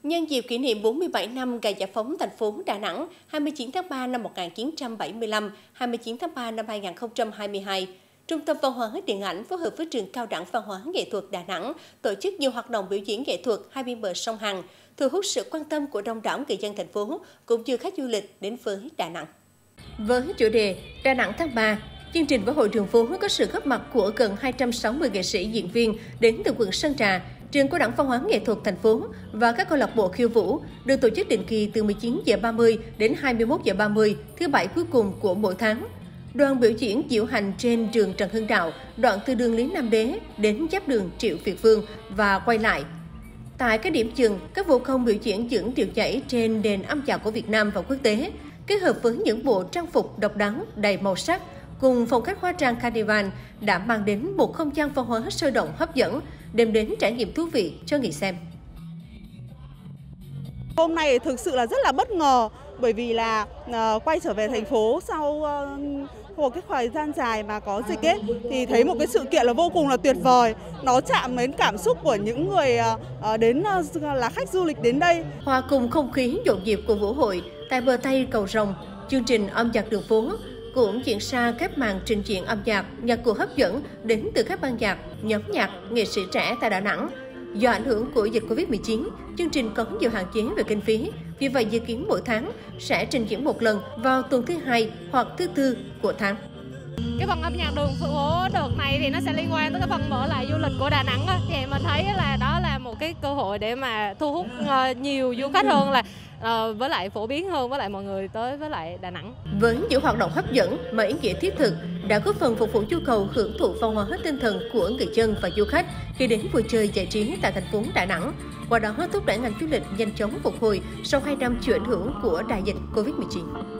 Nhân dịp kỷ niệm 47 năm ngày giải phóng thành phố Đà Nẵng 29 tháng 3 năm 1975, 29 tháng 3 năm 2022, Trung tâm Văn hóa Điện ảnh phối hợp với Trường Cao đẳng Văn hóa Nghệ thuật Đà Nẵng tổ chức nhiều hoạt động biểu diễn nghệ thuật hai bên bờ sông Hằng, thu hút sự quan tâm của đông đảo người dân thành phố cũng như khách du lịch đến với Đà Nẵng. Với chủ đề Đà Nẵng tháng 3, chương trình với hội đường phố có sự góp mặt của gần 260 nghệ sĩ diễn viên đến từ quận Sơn Trà, Trường Cao đẳng Văn hóa Nghệ thuật thành phố và các câu lạc bộ khiêu vũ được tổ chức định kỳ từ 19h30 đến 21h30 thứ Bảy cuối cùng của mỗi tháng. Đoàn biểu diễn diễu hành trên đường Trần Hưng Đạo, đoạn từ đường Lý Nam Đế đến giáp đường Triệu Việt Vương và quay lại. Tại các điểm dừng, các vũ công biểu diễn những điệu nhảy trên nền âm nhạc của Việt Nam và quốc tế, kết hợp với những bộ trang phục độc đáo đầy màu sắc cùng phong cách hóa trang Carnival đã mang đến một không gian văn hóa sôi động hấp dẫn, đem đến trải nghiệm thú vị cho người xem. Hôm nay thực sự là rất là bất ngờ bởi vì là quay trở về thành phố sau một cái thời gian dài mà có dịch ấy, thì thấy một cái sự kiện là vô cùng là tuyệt vời. Nó chạm đến cảm xúc của những người đến là khách du lịch đến đây. Hòa cùng không khí nhộn nhịp của vũ hội tại bờ Tây cầu Rồng, chương trình âm nhạc đường phố cũng diễn ra các màn trình diễn âm nhạc cụ hấp dẫn đến từ các ban nhạc, nhóm nhạc, nghệ sĩ trẻ tại Đà Nẵng. Do ảnh hưởng của dịch Covid-19, chương trình có nhiều hạn chế về kinh phí, vì vậy dự kiến mỗi tháng sẽ trình diễn một lần vào tuần thứ Hai hoặc thứ Tư của tháng. Cái phần âm nhạc đường phố đợt này thì nó sẽ liên quan tới cái phần mở lại du lịch của Đà Nẵng á. Thì mình thấy là đó là một cái cơ hội để mà thu hút nhiều du khách hơn, là với lại phổ biến hơn với lại mọi người tới với lại Đà Nẵng. Với những hoạt động hấp dẫn mà ý nghĩa thiết thực đã góp phần phục vụ nhu cầu hưởng thụ văn hóa tinh thần của người dân và du khách khi đến vui chơi giải trí tại thành phố Đà Nẵng. Qua đó thúc đẩy ngành du lịch nhanh chóng phục hồi sau 2 năm chịu ảnh hưởng của đại dịch Covid-19.